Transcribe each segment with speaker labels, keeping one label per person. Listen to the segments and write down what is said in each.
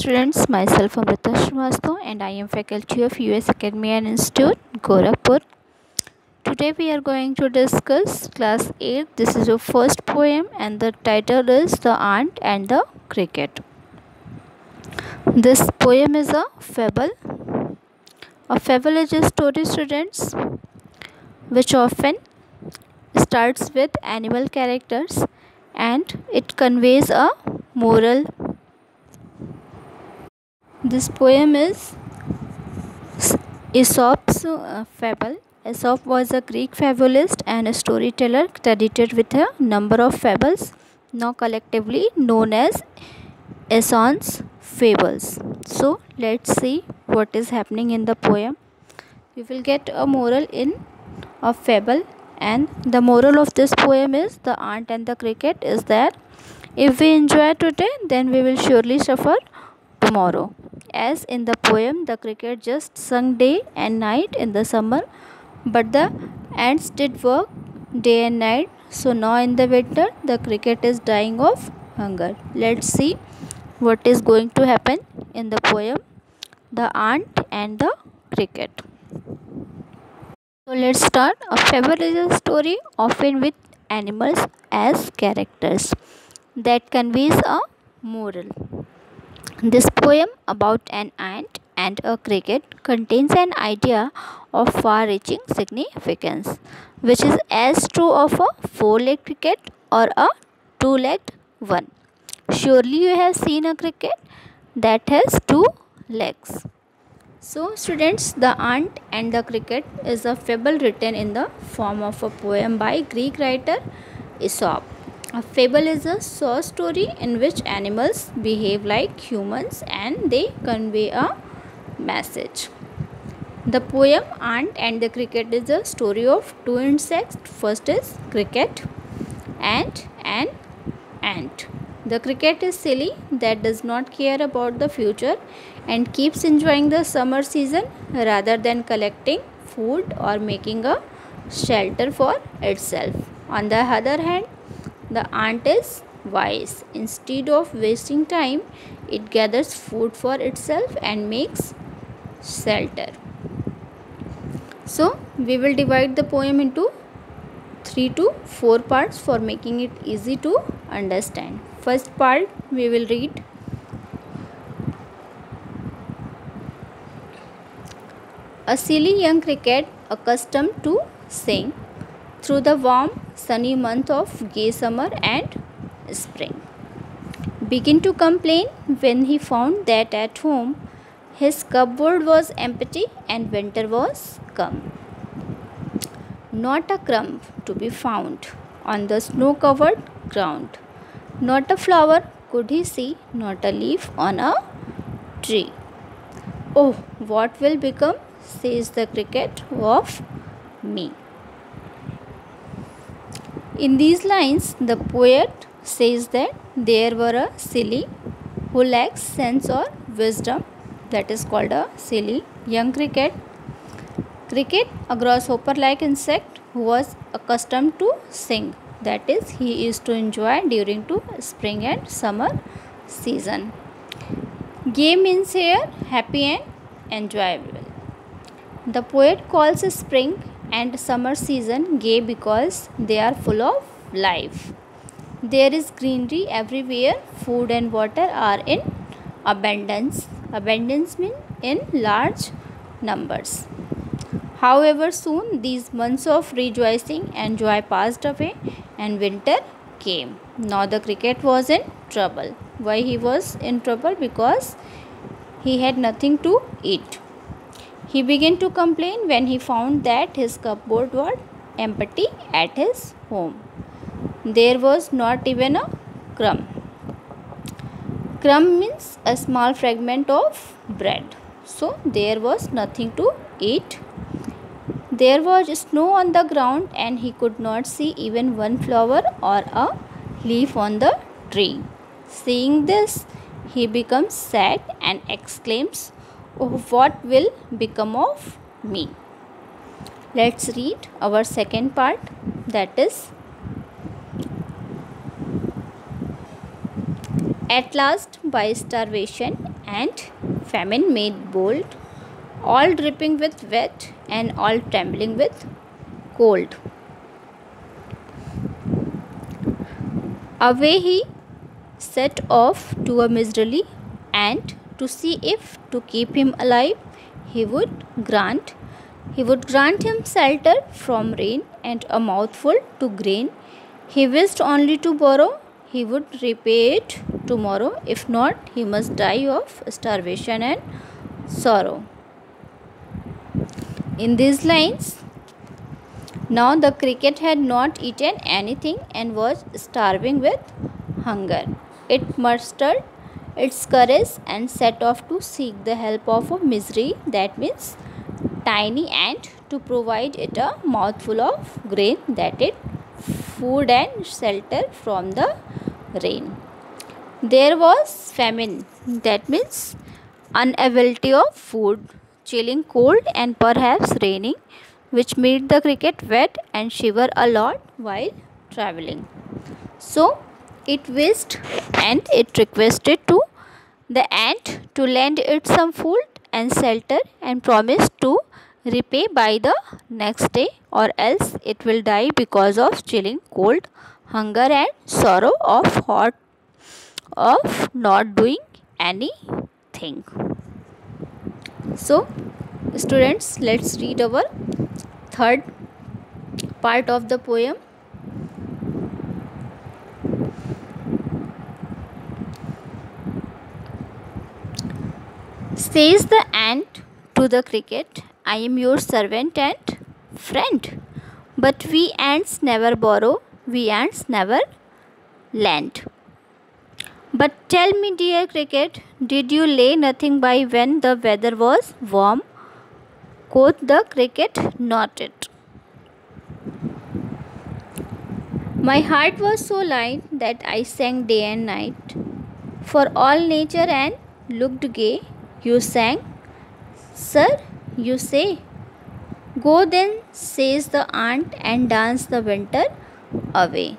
Speaker 1: students, myself Amrita Shrivastava and I am faculty of US Academy Institute, Gorakhpur. Today we are going to discuss class 8. This is your first poem and the title is The Ant and the Cricket. This poem is a fable. A fable is a story, students, which often starts with animal characters and it conveys a moral. This poem is Aesop's fable. Aesop was a Greek fabulist and a storyteller credited with a number of fables, now collectively known as Aesop's fables. So let's see what is happening in the poem. You will get a moral in a fable, and the moral of this poem is the ant and the cricket is that if we enjoy today, then we will surely suffer tomorrow. As in the poem, the cricket just sung day and night in the summer, but the ants did work day and night. So now in the winter, the cricket is dying of hunger. Let's see what is going to happen in the poem, The Ant and the Cricket. So let's start. A fable is a story often with animals as characters that conveys a moral. This poem about an ant and a cricket contains an idea of far-reaching significance, which is as true of a four-legged cricket or a two-legged one. Surely you have seen a cricket that has two legs. So students, The Ant and the Cricket is a fable written in the form of a poem by Greek writer Aesop. A fable is a short story in which animals behave like humans and they convey a message. The poem Ant and the Cricket is a story of two insects. First is cricket and an ant. The cricket is silly that does not care about the future and keeps enjoying the summer season rather than collecting food or making a shelter for itself. On the other hand, the ant is wise. Instead of wasting time, it gathers food for itself and makes shelter. So, we will divide the poem into 3 to 4 parts for making it easy to understand. First part, we will read. A silly young cricket accustomed to sing through the warm sunny month of gay summer and spring began to complain when he found that at home his cupboard was empty and winter was come. Not a crumb to be found on the snow-covered ground. Not a flower could he see, not a leaf on a tree. Oh, what will become, says the cricket, of me? In these lines, the poet says that there were a silly who lacks sense or wisdom, that is called a silly young cricket. Cricket, a grasshopper-like insect who was accustomed to sing, that is, he is to enjoy during to spring and summer season. Gay means here happy and enjoyable. The poet calls spring and summer season gay because they are full of life. There is greenery everywhere, food and water are in abundance. Abundance means in large numbers. However, soon these months of rejoicing and joy passed away and winter came. Now the cricket was in trouble. Why he was in trouble? Because he had nothing to eat. He began to complain when he found that his cupboard was empty at his home. There was not even a crumb. Crumb means a small fragment of bread. So there was nothing to eat. There was snow on the ground and he could not see even one flower or a leaf on the tree. Seeing this, he becomes sad and exclaims, "Oh, what will become of me?" Let's read our second part, that is, At last, by starvation and famine made bold, all dripping with wet and all trembling with cold. Away he set off to a miserly ant to see if, to keep him alive, he would grant him shelter from rain and a mouthful to grain. He wished only to borrow, he would repay it tomorrow. If not, he must die of starvation and sorrow. In these lines, now the cricket had not eaten anything and was starving with hunger. It mustered its courage and set off to seek the help of a misery, that means tiny ant, to provide it a mouthful of grain, that is food and shelter from the rain. There was famine, that means unavailability of food, chilling cold and perhaps raining, which made the cricket wet and shiver a lot while traveling. So it wished and it requested to the ant to lend it some food and shelter and promised to repay by the next day, or else it will die because of chilling cold, hunger and sorrow of not doing anything. So students, let's read our third part of the poem. Says the ant to the cricket, I am your servant and friend. But we ants never borrow, we ants never lend. But tell me, dear cricket, did you lay nothing by when the weather was warm? Quoth the cricket, not it. My heart was so light that I sang day and night. For all nature and looked gay, you sang, sir, you say. Go then, says the ant, and dance the winter away.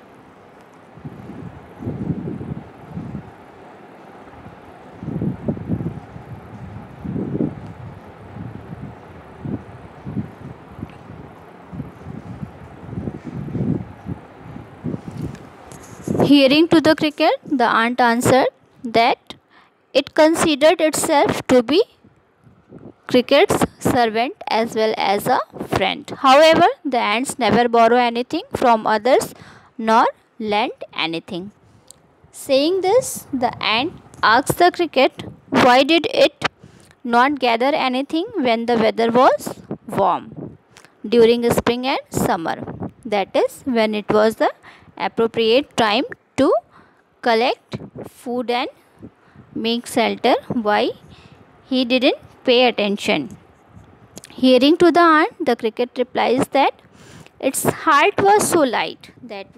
Speaker 1: Hearing to the cricket, the ant answered that it considered itself to be cricket's servant as well as a friend. However, the ants never borrow anything from others nor lend anything. Saying this, the ant asked the cricket, why did it not gather anything when the weather was warm during spring and summer? That is, when it was the appropriate time to collect food and make shelter. Why he didn't pay attention? Hearing to the ant, the cricket replies that its heart was so light that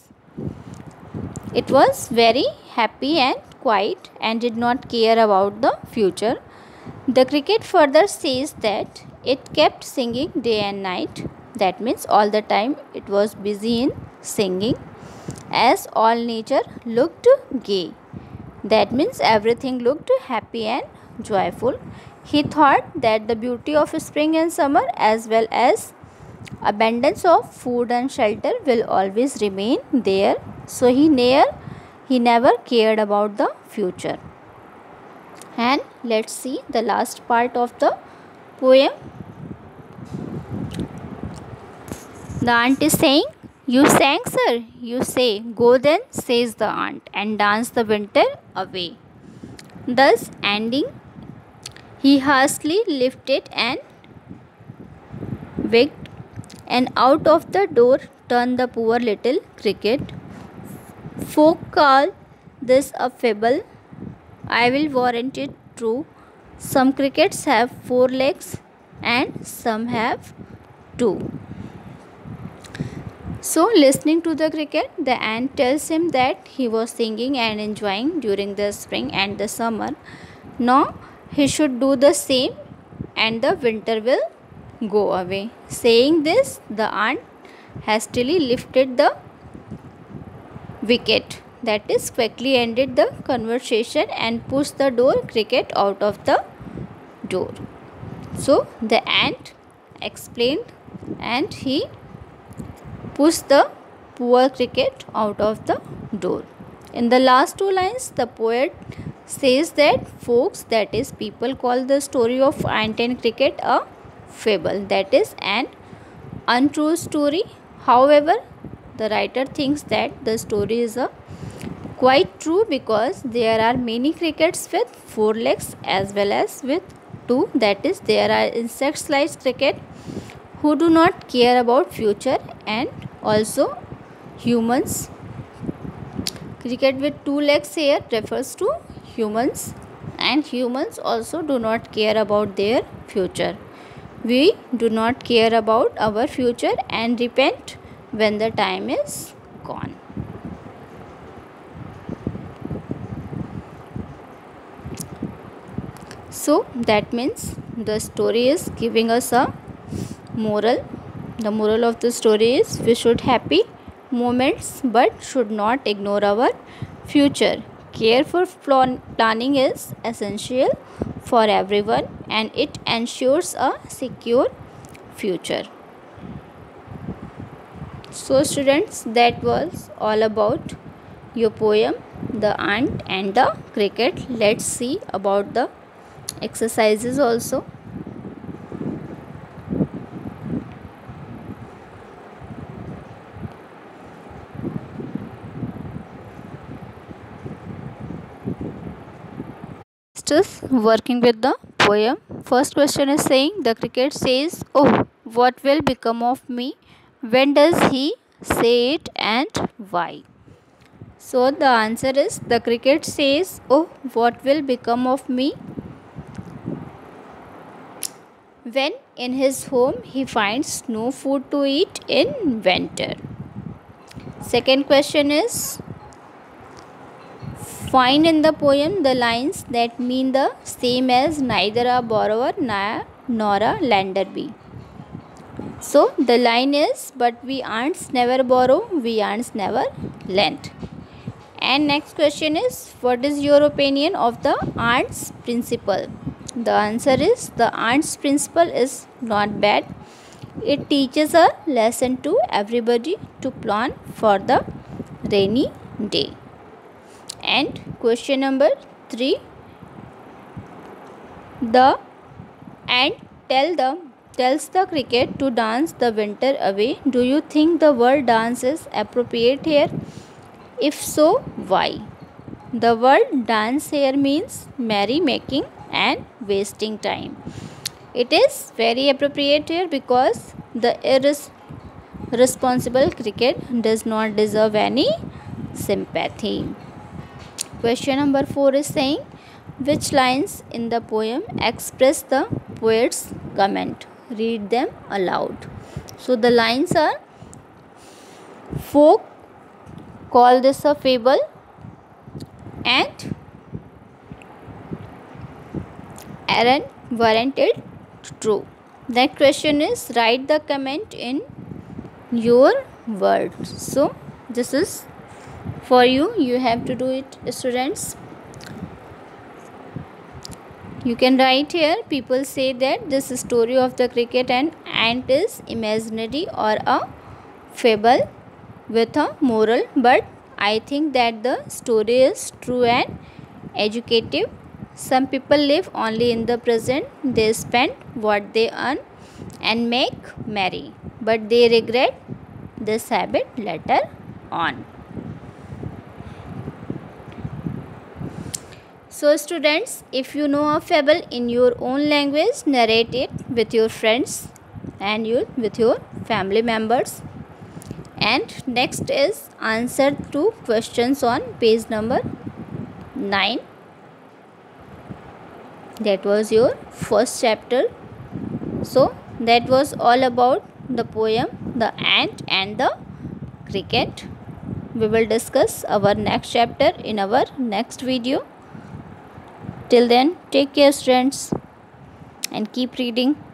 Speaker 1: it was very happy and quiet and did not care about the future. The cricket further says that it kept singing day and night. That means all the time it was busy in singing, as all nature looked gay. That means everything looked happy and joyful. He thought that the beauty of spring and summer as well as abundance of food and shelter will always remain there. So he never cared about the future. And let's see the last part of the poem. The ant is saying, you sang, sir, you say. Go then, says the ant, and dance the winter away. Thus ending, he hastily lifted and wigged, and out of the door turned the poor little cricket. Folk call this a fable. I will warrant it true. Some crickets have 4 legs and some have 2. So, listening to the cricket, the ant tells him that he was singing and enjoying during the spring and the summer. Now, he should do the same and the winter will go away. Saying this, the ant hastily lifted the wicket, that is quickly ended the conversation and pushed the door cricket out of the door. So the ant explained and he pushed the poor cricket out of the door. In the last two lines, the poet says that folks, that is people, call the story of ant and cricket a fable, that is an untrue story. However, the writer thinks that the story is a quite true because there are many crickets with 4 legs as well as with 2, that is there are insects like cricket who do not care about future, and also humans. Cricket with 2 legs here refers to humans, and humans also do not care about their future. We do not care about our future and repent when the time is gone. So that means the story is giving us a moral. The moral of the story is we should happy moments but should not ignore our future. Careful planning is essential for everyone and it ensures a secure future. So students, that was all about your poem The Ant and the Cricket. Let's see about the exercises also. Is working with the poem. First question is saying the cricket says, "Oh, what will become of me?" When does he say it and why? So the answer is the cricket says, "Oh, what will become of me?" when in his home he finds no food to eat in winter. Second question is, find in the poem the lines that mean the same as neither a borrower nor a lender be. So the line is, but we ants never borrow, we ants never lend. And next question is, what is your opinion of the ants principle? The answer is, the ants principle is not bad. It teaches a lesson to everybody to plan for the rainy day. And question number 3, the ant tells the cricket to dance the winter away. Do you think the word dance is appropriate here? If so, why? The word dance here means merry making and wasting time. It is very appropriate here because the irresponsible cricket does not deserve any sympathy. Question number 4 is saying, which lines in the poem express the poet's comment? Read them aloud. So the lines are, folk call this a fable and weren't it true? That question is, write the comment in your words. So this is for you. You have to do it, students. You can write here, people say that this story of the cricket and ant is imaginary or a fable with a moral, but I think that the story is true and educative. Some people live only in the present. They spend what they earn and make merry, but they regret this habit later on. So students, if you know a fable in your own language, narrate it with your friends and with your family members. And next is answer to questions on page number 9. That was your first chapter. So that was all about the poem The Ant and the Cricket. We will discuss our next chapter in our next video. Till then, take care, students, and keep reading.